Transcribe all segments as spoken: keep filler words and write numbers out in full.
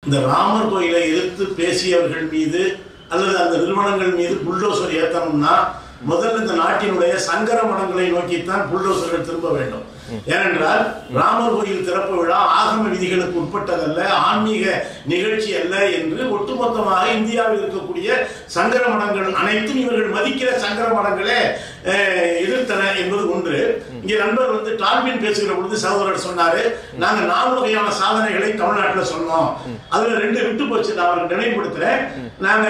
இந்த ராமர் கோயிலை எதிர்த்து பேசியவர்கள் மீது அல்லது அந்த நிறுவனங்கள் மீது புல்டோசர் ஏற்றணும்னா முதல்ல இந்த நாட்டினுடைய சங்கர மடங்களை நோக்கித்தான் புல்டோசர்கள் திரும்ப வேண்டும். ஏனென்றால் ராமர் கோயில் திறப்பு விழா ஆகம விதிகளுக்கு உட்பட்டதல்ல, ஆன்மீக நிகழ்ச்சி அல்ல என்று ஒட்டுமொத்தமாக இந்தியாவில் இருக்கக்கூடிய சங்கர மடங்கள் அனைத்தும் இவர்கள் மதிக்கிற சங்கர மடங்களே எதிர்த்தன என்பது ஒன்று. இங்கே நண்பர் வந்து டால்பின் பேசுகிற பொழுது சகோதரர் சொன்னாரு, நாங்க நாலு வகையான சாதனைகளை தமிழ்நாட்டில் சொன்னோம், அதுல ரெண்டு விட்டு போச்சு. நான் அவருக்கு நினைவுபடுத்துறேன். நாங்க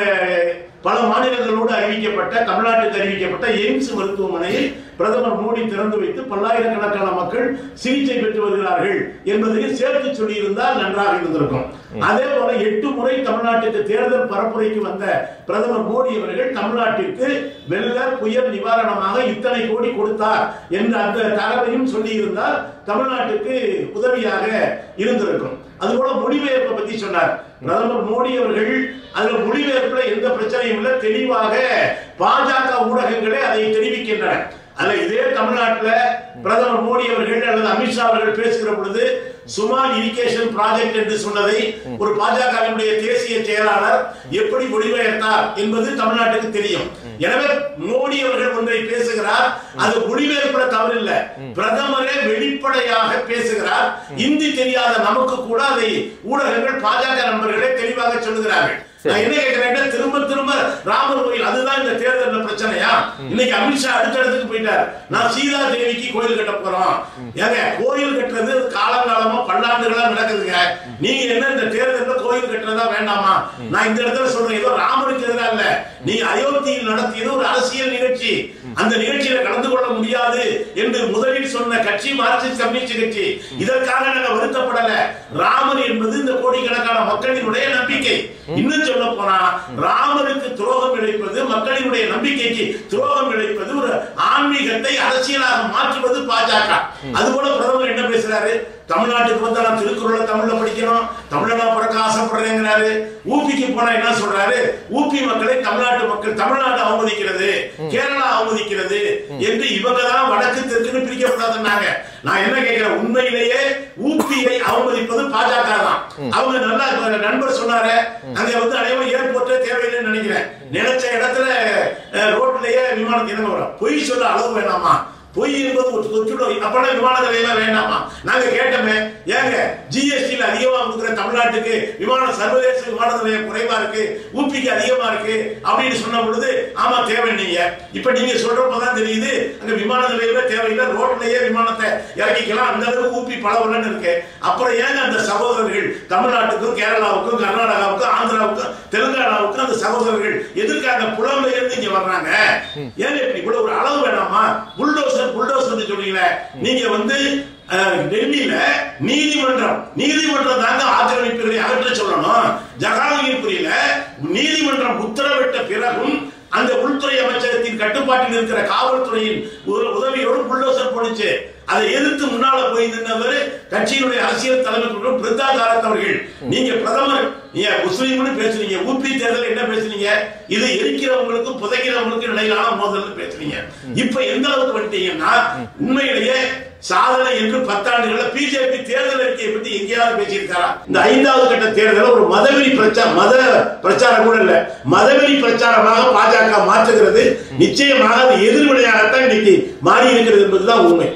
பல மாநிலங்களோடு அறிவிக்கப்பட்ட தமிழ்நாட்டுக்கு அறிவிக்கப்பட்ட எய்ம்ஸ் மருத்துவமனையை பிரதமர் மோடி திறந்து வைத்து பல்லாயிரக்கணக்கான மக்கள் சிகிச்சை பெற்று வருகிறார்கள் என்பதையும் சேர்த்து சொல்லியிருந்தால் நன்றாக இருந்திருக்கும். அதே போல எட்டு முறை தமிழ்நாட்டுக்கு தேர்தல் பரப்புரைக்கு வந்த பிரதமர் மோடி அவர்கள் தமிழ்நாட்டிற்கு வெள்ள புயல் நிவாரணமாக இத்தனை கோடி கொடுத்தார் என்ற அந்த தகவலையும் சொல்லி இருந்தால் தமிழ்நாட்டுக்கு உதவியாக இருந்திருக்கும். அதுபோல மொழிபெயர்ப்பை பத்தி சொன்னார் பிரதமர் மோடி அவர்கள். அதுல மொழிபெயர்ப்புல எந்த பிரச்சனையும் இல்லை, தெளிவாக பாஜக ஊடகங்களே அதை தெரிவிக்கின்றன. அல்ல இதே தமிழ்நாட்டில் பிரதமர் மோடி அவர்கள் அல்லது அமித்ஷா அவர்கள் பேசுகிற பொழுது சுமால் இரிகேஷன் ப்ராஜெக்ட் என்று சொன்னதை ஒரு பாஜகவினுடைய தேசிய செயலாளர் எப்படி மொழிபெயர்த்தார் என்பது தமிழ்நாட்டுக்கு தெரியும். எனவே மோடி அவர்கள் ஒன்றை பேசுகிறார், அது மொழிபெயர்ப்புல தவறில்லை, பிரதமரே வெளிப்படையாக பேசுகிறார். இந்தி தெரியாத நமக்கு கூட அதை ஊடகங்கள் பாஜக நண்பர்களே தெளிவாக சொல்லுகிறார்கள். நான் என்ன கேட்கிறேன், திரும்ப திரும்ப ராமர் கோயில் அதுதான் இந்த தேர்தல் பிரச்சனையா? இன்னைக்கு அமித்ஷா அடுத்த இடத்துக்கு போயிட்டார். நான் சீதா தேவிக்கு கோயில் கட்ட போறோம். ஏங்க கோயில் கட்டுறது காலங்காலமா பல்லாண்டுகளா நடக்குதுங்க. நீங்க என்ன இந்த தேர்தலில் கோயில் கட்டுறதா வேண்டாமா? நான் இந்த இடத்துல சொல்றேன், ஏதோ ராமருக்கு எதிராக இல்ல, நீங்க அயோத்தியில் நடத்தியது ஒரு அரசியல் நிகழ்ச்சி, அந்த நிகழ்ச்சியில கலந்து கொள்ள முடியாது என்று முதலில் சொன்ன கட்சி மார்க்சிஸ்ட் கம்யூனிஸ்ட் கட்சி. இதற்காக நாங்க வருத்தப்படல. ராமர் என்பது இந்த கோடிக்கணக்கான மக்களினுடைய நம்பிக்கை. இன்னும் சொல்ல போனா ராமருக்கு துரோகம் இழைப்பது, மக்களினுடைய நம்பிக்கைக்கு துரோகம் இழைப்பது, ஒரு ஆன்மீகத்தை அரசியலாக மாற்றுவது பாஜக. அதுபோல பிரதமர் என்ன பேசுறாரு, தமிழ்நாட்டுக்கு வந்து நான் திருக்குறளை தமிழ்ல படிக்கணும், தமிழ்ல நான் பிறக்க ஆசைப்படுறேங்கிறாரு. ஊபிக்கு போனா என்ன சொல்றாரு, ஊபி மக்களை தமிழ்நாட்டு மக்கள் தமிழ்நாடு அவமதிக்கிறது, கேரளா அவமதிக்கிறது என்று இவங்க தான் வடக்கு தெற்குன்னு பிரிக்கப்படாதுன்னாங்க. நான் என்ன கேட்கிறேன், உண்மையிலேயே ஊபியை அவமதிப்பது பாஜக தான். அவங்க நல்லா நண்பர் சொன்னாரு, அங்க வந்து அனைவரும் ஏர்போர்ட்டே தேவையில்லைன்னு நினைக்கிறேன். நினைச்ச இடத்துல ரோட்லயே விமானத்தை இறங்க வரும். பொய் சொல்ல அளவு வேணாமா? பொய் என்பது ஒரு தொற்றுநோய். அப்பனா விமான நிலையம் வேண்டாமா? நாங்க கேட்டோமே, ஏங்க ஜிஎஸ்டியில் அதிகமா கொடுக்குற தமிழ்நாட்டுக்கு விமான சர்வதேச விமான நிலையம் குறைவா இருக்கு, ஊபிக்கு அதிகமா இருக்கு அப்படின்னு சொன்ன பொழுது ஆமா தேவை நீங்க. இப்ப நீங்க சொல்றப்பதான் தெரியுது அங்க விமான நிலையமே தேவையில்லை, ரோட்லயே விமானத்தை இறக்கிக்கலாம், அந்த அளவுக்கு ஊபி பலவலன்னு இருக்கு. அப்புறம் ஏங்க அந்த சகோதரர்கள் தமிழ்நாட்டுக்கும் கேரளாவுக்கும் கர்நாடகாவுக்கும் ஆந்திராவுக்கும் தெலுங்கானாவுக்கும் அந்த சகோதரர்கள் எதிர்க்காக புலம்பெயர்ந்து இங்க வர்றாங்க? ஏங்க இப்படி கூட ஒரு அளவு வேணாமா? புல்டோசர் புல்டோசர் சொல்றீங்களே, நீங்க வந்து டெல்லியில நீதிமன்றம் நீதிமன்றம் தாங்க ஆக்கிரமிப்புகளை அகற்ற சொல்லணும். ஜகாங்கீர்புரியில நீதிமன்றம் உத்தரவிட்ட பிறகும் அந்த உள்துறை அமைச்சகத்தின் கட்டுப்பாட்டில் இருக்கிற காவல்துறையின் உதவியோடு புல்டோசர் போனுச்சு. அதை எதிர்த்து முன்னால போய் நின்றவர் கட்சியினுடைய அரசியல் தலைமை பிருந்தா காரத் அவர்கள். நீங்க பிரதமர் நீங்க முஸ்லீம்னு பேசுறீங்க, ஊபி தேர்தல் என்ன பேசுறீங்க? இது எரிக்கிறவங்களுக்கும் புதைக்கிறவங்களுக்கும் இடையிலான மோதல் பேசுறீங்க. இப்ப எந்த அளவுக்கு வந்துட்டீங்கன்னா உண்மையிலேயே சாதனை என்று பத்தாண்டுகள பிஜேபி தேர்தல் அறிக்கையை பத்தி எங்கேயாவது பேசியிருக்காரா? இந்த ஐந்தாவது கட்ட தேர்தல் ஒரு மதவெறி பிரச்சாரம், மத பிரச்சாரம் கூட இல்ல, மதவெறி பிரச்சாரமாக பாஜக மாற்றுகிறது. நிச்சயமாக அது எதிர்வினையாகத்தான் இன்னைக்கு மாறி இருக்கிறது என்பதுதான் உண்மை.